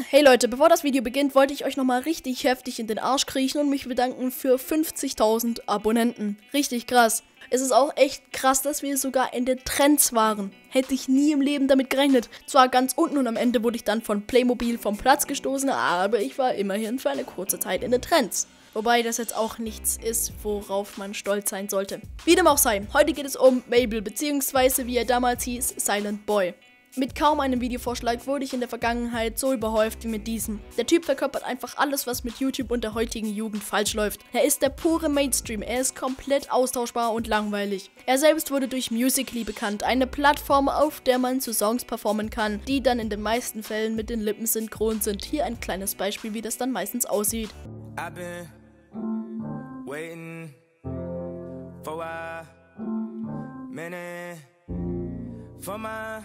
Hey Leute, bevor das Video beginnt, wollte ich euch nochmal richtig heftig in den Arsch kriechen und mich bedanken für 50.000 Abonnenten. Richtig krass. Es ist auch echt krass, dass wir sogar in den Trends waren. Hätte ich nie im Leben damit gerechnet. Zwar ganz unten und am Ende wurde ich dann von Playmobil vom Platz gestoßen, aber ich war immerhin für eine kurze Zeit in den Trends. Wobei das jetzt auch nichts ist, worauf man stolz sein sollte. Wie dem auch sei, heute geht es um Mabel, beziehungsweise wie er damals hieß, Silent Boy. Mit kaum einem Videovorschlag wurde ich in der Vergangenheit so überhäuft wie mit diesem. Der Typ verkörpert einfach alles, was mit YouTube und der heutigen Jugend falsch läuft. Er ist der pure Mainstream, er ist komplett austauschbar und langweilig. Er selbst wurde durch Musical.ly bekannt, eine Plattform, auf der man zu Songs performen kann, die dann in den meisten Fällen mit den Lippen synchron sind. Hier ein kleines Beispiel, wie das dann meistens aussieht. I've been waiting for a minute for my.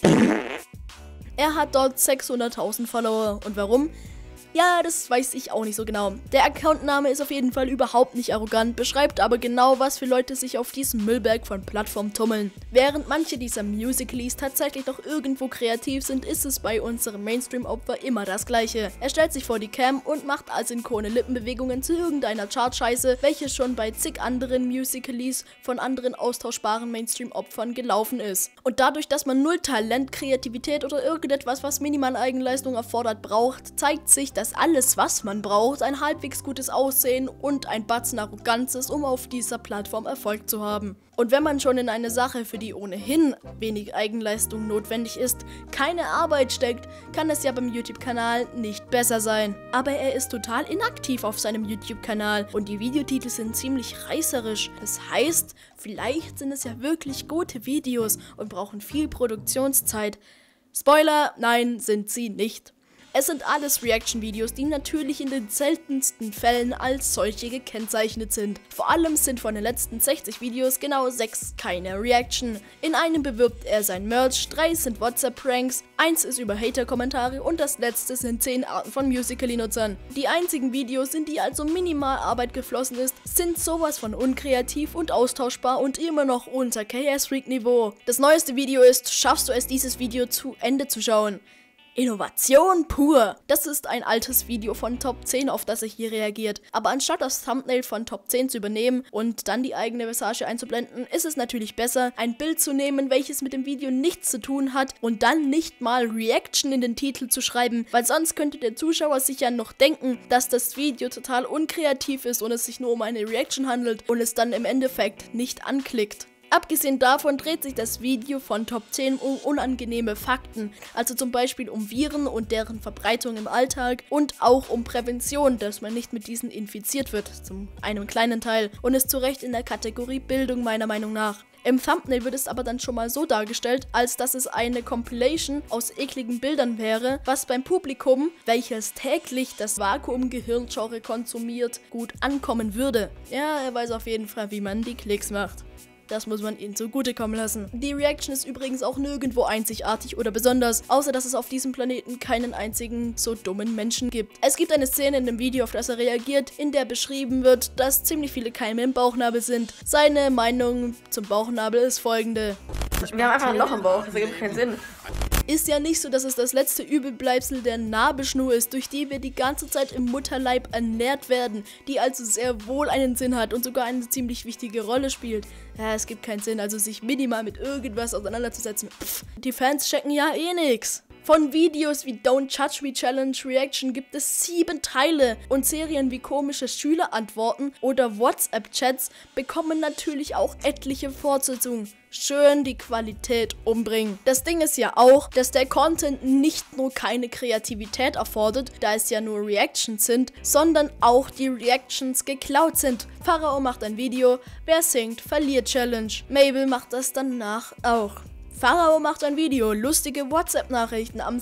Er hat dort 600.000 Follower. Und warum? Ja, das weiß ich auch nicht so genau. Der Accountname ist auf jeden Fall überhaupt nicht arrogant, beschreibt aber genau, was für Leute sich auf diesem Müllberg von Plattformen tummeln. Während manche dieser Musical.lys tatsächlich noch irgendwo kreativ sind, ist es bei unserem Mainstream-Opfer immer das Gleiche. Er stellt sich vor die Cam und macht asynchrone Lippenbewegungen zu irgendeiner Chart-Scheiße, welche schon bei zig anderen Musical.lys von anderen austauschbaren Mainstream-Opfern gelaufen ist. Und dadurch, dass man null Talent, Kreativität oder irgendetwas, was minimal Eigenleistung erfordert, braucht, zeigt sich, dass alles, was man braucht, ein halbwegs gutes Aussehen und ein Batzen Arroganz ist, um auf dieser Plattform Erfolg zu haben. Und wenn man schon in eine Sache, für die ohnehin wenig Eigenleistung notwendig ist, keine Arbeit steckt, kann es ja beim YouTube-Kanal nicht besser sein. Aber er ist total inaktiv auf seinem YouTube-Kanal und die Videotitel sind ziemlich reißerisch. Das heißt, vielleicht sind es ja wirklich gute Videos und brauchen viel Produktionszeit. Spoiler, nein, sind sie nicht. Es sind alles Reaction-Videos, die natürlich in den seltensten Fällen als solche gekennzeichnet sind. Vor allem sind von den letzten 60 Videos genau 6 keine Reaction. In einem bewirbt er sein Merch, 3 sind WhatsApp-Pranks, 1 ist über Hater-Kommentare und das letzte sind 10 Arten von Musical.ly-Nutzern. Die einzigen Videos, in die also minimal Arbeit geflossen ist, sind sowas von unkreativ und austauschbar und immer noch unter KS-Freak-Niveau. Das neueste Video ist, schaffst du es, dieses Video zu Ende zu schauen? Innovation pur! Das ist ein altes Video von Top 10, auf das er hier reagiert. Aber anstatt das Thumbnail von Top 10 zu übernehmen und dann die eigene Visage einzublenden, ist es natürlich besser, ein Bild zu nehmen, welches mit dem Video nichts zu tun hat und dann nicht mal Reaction in den Titel zu schreiben, weil sonst könnte der Zuschauer sich ja noch denken, dass das Video total unkreativ ist und es sich nur um eine Reaction handelt und es dann im Endeffekt nicht anklickt. Abgesehen davon dreht sich das Video von Top 10 um unangenehme Fakten, also zum Beispiel um Viren und deren Verbreitung im Alltag und auch um Prävention, dass man nicht mit diesen infiziert wird, zum einem kleinen Teil, und ist zu Recht in der Kategorie Bildung meiner Meinung nach. Im Thumbnail wird es aber dann schon mal so dargestellt, als dass es eine Compilation aus ekligen Bildern wäre, was beim Publikum, welches täglich das Vakuum-Gehirngenre konsumiert, gut ankommen würde. Ja, er weiß auf jeden Fall, wie man die Klicks macht. Das muss man ihnen zugutekommen lassen. Die Reaction ist übrigens auch nirgendwo einzigartig oder besonders, außer dass es auf diesem Planeten keinen einzigen so dummen Menschen gibt. Es gibt eine Szene in dem Video, auf das er reagiert, in der beschrieben wird, dass ziemlich viele Keime im Bauchnabel sind. Seine Meinung zum Bauchnabel ist folgende. Wir haben einfach ein Loch im Bauch, das ergibt keinen Sinn. Ist ja nicht so, dass es das letzte Übelbleibsel der Nabelschnur ist, durch die wir die ganze Zeit im Mutterleib ernährt werden, die also sehr wohl einen Sinn hat und sogar eine ziemlich wichtige Rolle spielt. Ja, es gibt keinen Sinn, also sich minimal mit irgendwas auseinanderzusetzen. Die Fans checken ja eh nix. Von Videos wie Don't Judge Me Challenge Reaction gibt es 7 Teile und Serien wie komische Schülerantworten oder WhatsApp-Chats bekommen natürlich auch etliche Fortsetzungen. Schön die Qualität umbringen. Das Ding ist ja auch, dass der Content nicht nur keine Kreativität erfordert, da es ja nur Reactions sind, sondern auch die Reactions geklaut sind. Pharao macht ein Video, wer singt, verliert Challenge. Mabel macht das danach auch. Pharao macht ein Video, lustige WhatsApp-Nachrichten am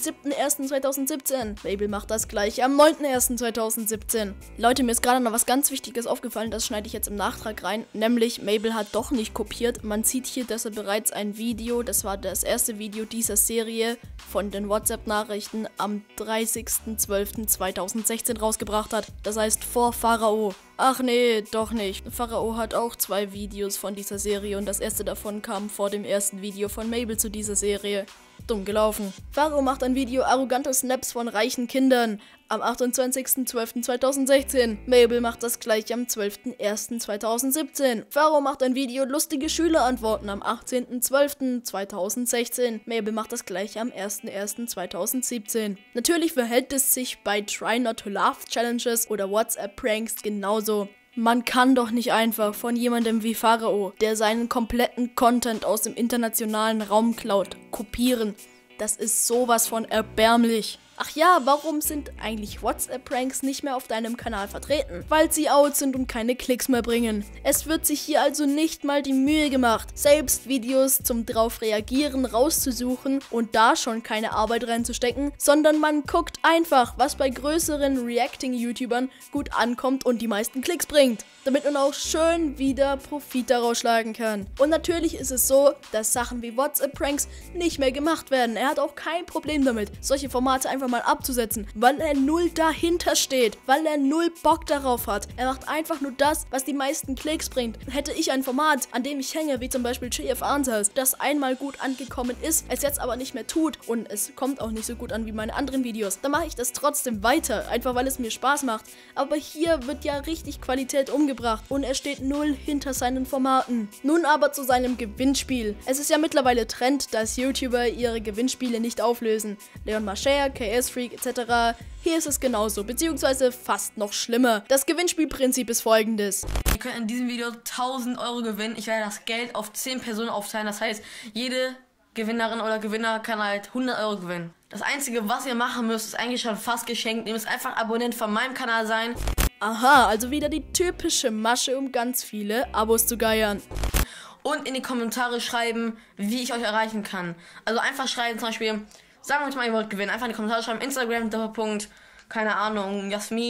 7.1.2017. Mabel macht das gleiche am 9.1.2017. Leute, mir ist gerade noch was ganz Wichtiges aufgefallen, das schneide ich jetzt im Nachtrag rein. Nämlich, Mabel hat doch nicht kopiert. Man sieht hier, dass er bereits ein Video, das war das erste Video dieser Serie von den WhatsApp-Nachrichten, am 30.12.2016 rausgebracht hat. Das heißt vor Pharao. Ach nee, doch nicht. Pharao hat auch 2 Videos von dieser Serie und das erste davon kam vor dem ersten Video von Mabel zu dieser Serie. Dumm gelaufen. Faro macht ein Video arrogante Snaps von reichen Kindern am 28.12.2016. Mabel macht das gleich am 12.01.2017. Faro macht ein Video lustige Schülerantworten am 18.12.2016. Mabel macht das gleich am 1.01.2017. Natürlich verhält es sich bei Try Not to Laugh Challenges oder WhatsApp-Pranks genauso. Man kann doch nicht einfach von jemandem wie Pharao, der seinen kompletten Content aus dem internationalen Raum klaut, kopieren. Das ist sowas von erbärmlich. Ach ja, warum sind eigentlich WhatsApp-Pranks nicht mehr auf deinem Kanal vertreten? Weil sie out sind und keine Klicks mehr bringen. Es wird sich hier also nicht mal die Mühe gemacht, selbst Videos zum drauf reagieren rauszusuchen und da schon keine Arbeit reinzustecken, sondern man guckt einfach, was bei größeren Reacting-YouTubern gut ankommt und die meisten Klicks bringt, damit man auch schön wieder Profit daraus schlagen kann. Und natürlich ist es so, dass Sachen wie WhatsApp-Pranks nicht mehr gemacht werden. Er hat auch kein Problem damit, solche Formate einfach mal abzusetzen, weil er null dahinter steht, weil er null Bock darauf hat. Er macht einfach nur das, was die meisten Klicks bringt. Hätte ich ein Format, an dem ich hänge, wie zum Beispiel GF Answers, das einmal gut angekommen ist, es jetzt aber nicht mehr tut und es kommt auch nicht so gut an wie meine anderen Videos, dann mache ich das trotzdem weiter, einfach weil es mir Spaß macht. Aber hier wird ja richtig Qualität umgebracht und er steht null hinter seinen Formaten. Nun aber zu seinem Gewinnspiel. Es ist ja mittlerweile Trend, dass YouTuber ihre Gewinnspiele nicht auflösen. Leon Mascher, KS-Freak etc. Hier ist es genauso, beziehungsweise fast noch schlimmer. Das Gewinnspielprinzip ist folgendes. Ihr könnt in diesem Video 1000 Euro gewinnen. Ich werde das Geld auf 10 Personen aufteilen. Das heißt, jede Gewinnerin oder Gewinner kann halt 100 Euro gewinnen. Das Einzige, was ihr machen müsst, ist eigentlich schon fast geschenkt. Ihr müsst einfach Abonnent von meinem Kanal sein. Aha, also wieder die typische Masche, um ganz viele Abos zu geiern. Und in die Kommentare schreiben, wie ich euch erreichen kann. Also einfach schreiben zum Beispiel, sagen wir euch mal, ihr wollt gewinnen. Einfach in die Kommentare schreiben, Instagram, keine Ahnung,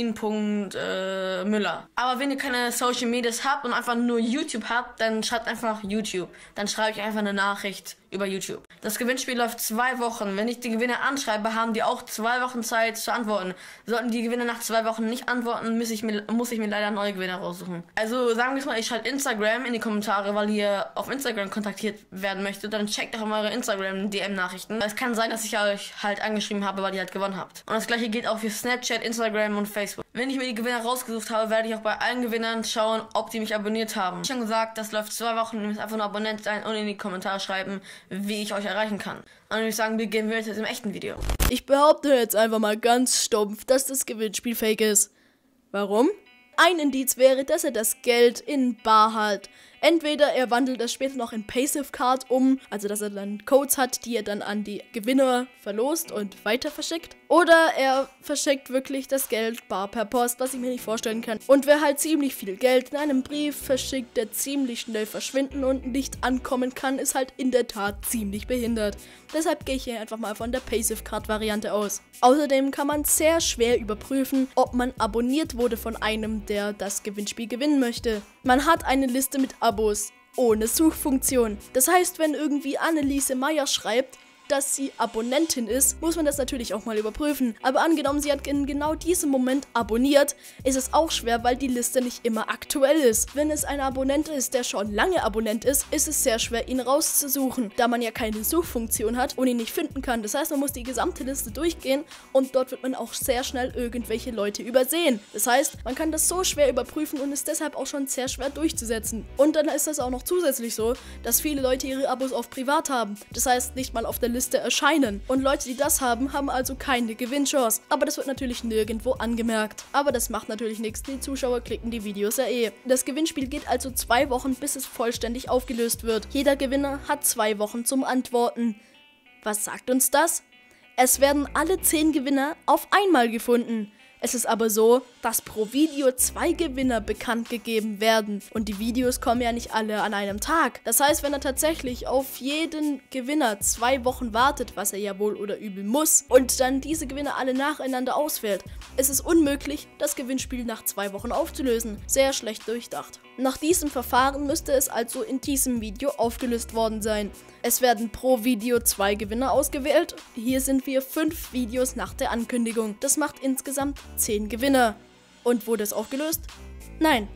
Jasmin.müller. Aber wenn ihr keine Social Medias habt und einfach nur YouTube habt, dann schreibt einfach YouTube. Dann schreibe ich einfach eine Nachricht über YouTube. Das Gewinnspiel läuft 2 Wochen. Wenn ich die Gewinner anschreibe, haben die auch 2 Wochen Zeit zu antworten. Sollten die Gewinner nach 2 Wochen nicht antworten, muss ich mir leider neue Gewinner raussuchen. Also sagen wir mal, ich schreibe Instagram in die Kommentare, weil ihr auf Instagram kontaktiert werden möchtet. Dann checkt doch mal eure Instagram-DM-Nachrichten. Es kann sein, dass ich euch halt angeschrieben habe, weil ihr halt gewonnen habt. Und das gleiche gilt auch für Snapchat, Instagram und Facebook. Wenn ich mir die Gewinner rausgesucht habe, werde ich auch bei allen Gewinnern schauen, ob die mich abonniert haben. Wie schon gesagt, das läuft 2 Wochen. Ihr müsst einfach nur Abonnent sein und in die Kommentare schreiben, wie ich euch erreichen kann. Und dann würde ich sagen, beginnen wir jetzt im echten Video. Ich behaupte jetzt einfach mal ganz stumpf, dass das Gewinnspiel fake ist. Warum? Ein Indiz wäre, dass er das Geld in bar hat. Entweder er wandelt das später noch in Passive Card um, also dass er dann Codes hat, die er dann an die Gewinner verlost und weiter verschickt. Oder er verschickt wirklich das Geld bar per Post, was ich mir nicht vorstellen kann. Und wer halt ziemlich viel Geld in einem Brief verschickt, der ziemlich schnell verschwinden und nicht ankommen kann, ist halt in der Tat ziemlich behindert. Deshalb gehe ich hier einfach mal von der Passive Card Variante aus. Außerdem kann man sehr schwer überprüfen, ob man abonniert wurde von einem, der das Gewinnspiel gewinnen möchte. Man hat eine Liste mit Abos ohne Suchfunktion. Das heißt, wenn irgendwie Anneliese Meyer schreibt, dass sie Abonnentin ist, muss man das natürlich auch mal überprüfen. Aber angenommen, sie hat in genau diesem Moment abonniert, ist es auch schwer, weil die Liste nicht immer aktuell ist. Wenn es ein Abonnent ist, der schon lange Abonnent ist, ist es sehr schwer, ihn rauszusuchen, da man ja keine Suchfunktion hat und ihn nicht finden kann. Das heißt, man muss die gesamte Liste durchgehen und dort wird man auch sehr schnell irgendwelche Leute übersehen. Das heißt, man kann das so schwer überprüfen und ist deshalb auch schon sehr schwer durchzusetzen. Und dann ist das auch noch zusätzlich so, dass viele Leute ihre Abos auf privat haben. Das heißt, nicht mal auf der Liste erscheinen. Und Leute, die das haben, haben also keine Gewinnchance. Aber das wird natürlich nirgendwo angemerkt. Aber das macht natürlich nichts. Die Zuschauer klicken die Videos ja eh. Das Gewinnspiel geht also 2 Wochen, bis es vollständig aufgelöst wird. Jeder Gewinner hat 2 Wochen zum Antworten. Was sagt uns das? Es werden alle 10 Gewinner auf einmal gefunden. Es ist aber so, dass pro Video 2 Gewinner bekannt gegeben werden. Und die Videos kommen ja nicht alle an einem Tag. Das heißt, wenn er tatsächlich auf jeden Gewinner 2 Wochen wartet, was er ja wohl oder übel muss, und dann diese Gewinner alle nacheinander auswählt, ist es unmöglich, das Gewinnspiel nach 2 Wochen aufzulösen. Sehr schlecht durchdacht. Nach diesem Verfahren müsste es also in diesem Video aufgelöst worden sein. Es werden pro Video 2 Gewinner ausgewählt. Hier sind wir 5 Videos nach der Ankündigung. Das macht insgesamt 10 Gewinner. Und wurde es aufgelöst? Nein.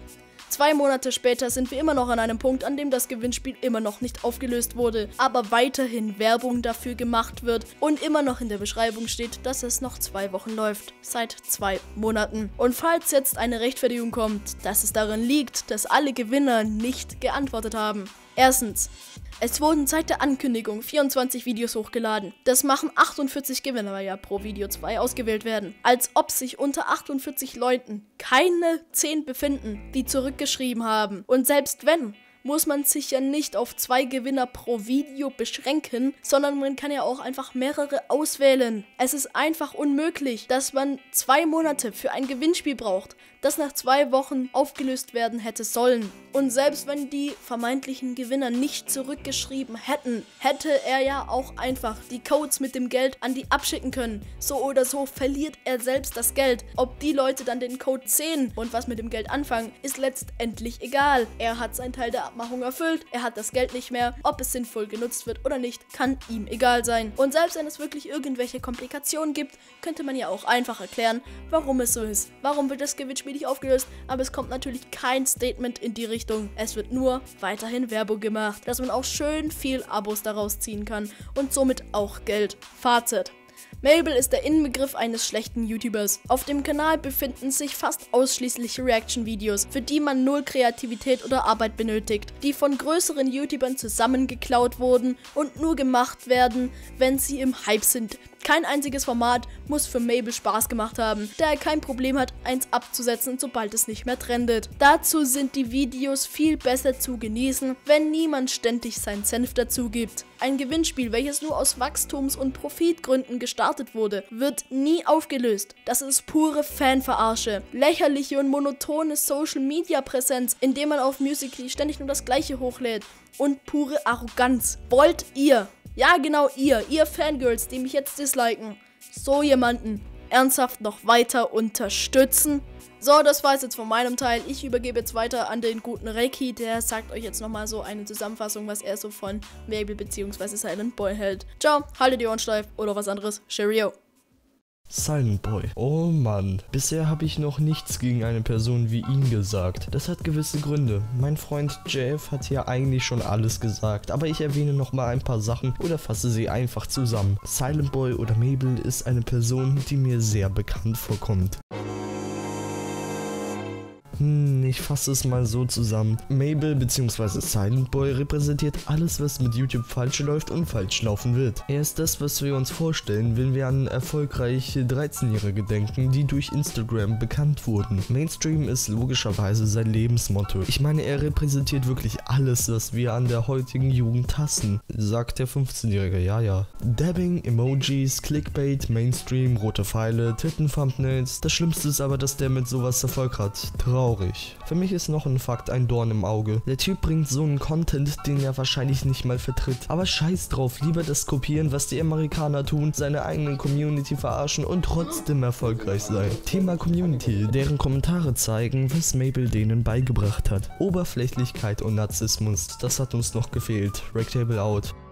2 Monate später sind wir immer noch an einem Punkt, an dem das Gewinnspiel immer noch nicht aufgelöst wurde, aber weiterhin Werbung dafür gemacht wird und immer noch in der Beschreibung steht, dass es noch 2 Wochen läuft. Seit 2 Monaten. Und falls jetzt eine Rechtfertigung kommt, dass es daran liegt, dass alle Gewinner nicht geantwortet haben. Erstens. Es wurden seit der Ankündigung 24 Videos hochgeladen. Das machen 48 Gewinner, weil ja pro Video 2 ausgewählt werden. Als ob sich unter 48 Leuten keine 10 befinden, die zurückgeschrieben haben. Und selbst wenn, muss man sich ja nicht auf 2 Gewinner pro Video beschränken, sondern man kann ja auch einfach mehrere auswählen. Es ist einfach unmöglich, dass man 2 Monate für ein Gewinnspiel braucht, das nach 2 Wochen aufgelöst werden hätte sollen. Und selbst wenn die vermeintlichen Gewinner nicht zurückgeschrieben hätten, hätte er ja auch einfach die Codes mit dem Geld an die abschicken können. So oder so verliert er selbst das Geld. Ob die Leute dann den Code sehen und was mit dem Geld anfangen, ist letztendlich egal. Er hat seinen Teil der Abmachung erfüllt, er hat das Geld nicht mehr. Ob es sinnvoll genutzt wird oder nicht, kann ihm egal sein. Und selbst wenn es wirklich irgendwelche Komplikationen gibt, könnte man ja auch einfach erklären, warum es so ist. Warum wird das Gewinnspiel nicht aufgelöst? Aber es kommt natürlich kein Statement in die Richtung. Es wird nur weiterhin Werbung gemacht, dass man auch schön viel Abos daraus ziehen kann und somit auch Geld. Fazit. Mabel ist der Inbegriff eines schlechten YouTubers. Auf dem Kanal befinden sich fast ausschließlich Reaction-Videos, für die man null Kreativität oder Arbeit benötigt, die von größeren YouTubern zusammengeklaut wurden und nur gemacht werden, wenn sie im Hype sind. Kein einziges Format muss für Mabel Spaß gemacht haben, da er kein Problem hat, eins abzusetzen, sobald es nicht mehr trendet. Dazu sind die Videos viel besser zu genießen, wenn niemand ständig seinen Senf dazu gibt. Ein Gewinnspiel, welches nur aus Wachstums- und Profitgründen gestartet wurde, wird nie aufgelöst. Das ist pure Fanverarsche. Lächerliche und monotone Social-Media-Präsenz, indem man auf Musical.ly ständig nur das Gleiche hochlädt. Und pure Arroganz. Wollt ihr? Ja, genau ihr Fangirls, die mich jetzt disliken, so jemanden ernsthaft noch weiter unterstützen? So, das war es jetzt von meinem Teil. Ich übergebe jetzt weiter an den guten Reiki, der sagt euch jetzt nochmal so eine Zusammenfassung, was er so von Mabel bzw. Silent Boy hält. Ciao, haltet die Ohren steif oder was anderes. Cheerio. Silent Boy. Oh Mann. Bisher habe ich noch nichts gegen eine Person wie ihn gesagt. Das hat gewisse Gründe. Mein Freund Jeff hat ja eigentlich schon alles gesagt, aber ich erwähne nochmal ein paar Sachen oder fasse sie einfach zusammen. Silent Boy oder Mabel ist eine Person, die mir sehr bekannt vorkommt. Ich fasse es mal so zusammen. Mabel bzw. Silent Boy repräsentiert alles, was mit YouTube falsch läuft und falsch laufen wird. Er ist das, was wir uns vorstellen, wenn wir an erfolgreiche 13-Jährige denken, die durch Instagram bekannt wurden. Mainstream ist logischerweise sein Lebensmotto. Ich meine, er repräsentiert wirklich alles, was wir an der heutigen Jugend hassen, sagt der 15-Jährige, ja. Dabbing, Emojis, Clickbait, Mainstream, rote Pfeile, Titten-Thumbnails. Das Schlimmste ist aber, dass der mit sowas Erfolg hat. Traurig. Für mich ist noch ein Fakt ein Dorn im Auge. Der Typ bringt so einen Content, den er wahrscheinlich nicht mal vertritt. Aber scheiß drauf, lieber das kopieren, was die Amerikaner tun, seine eigene Community verarschen und trotzdem erfolgreich sein. Thema Community, deren Kommentare zeigen, was Mabel denen beigebracht hat. Oberflächlichkeit und Narzissmus, das hat uns noch gefehlt. Rectable out.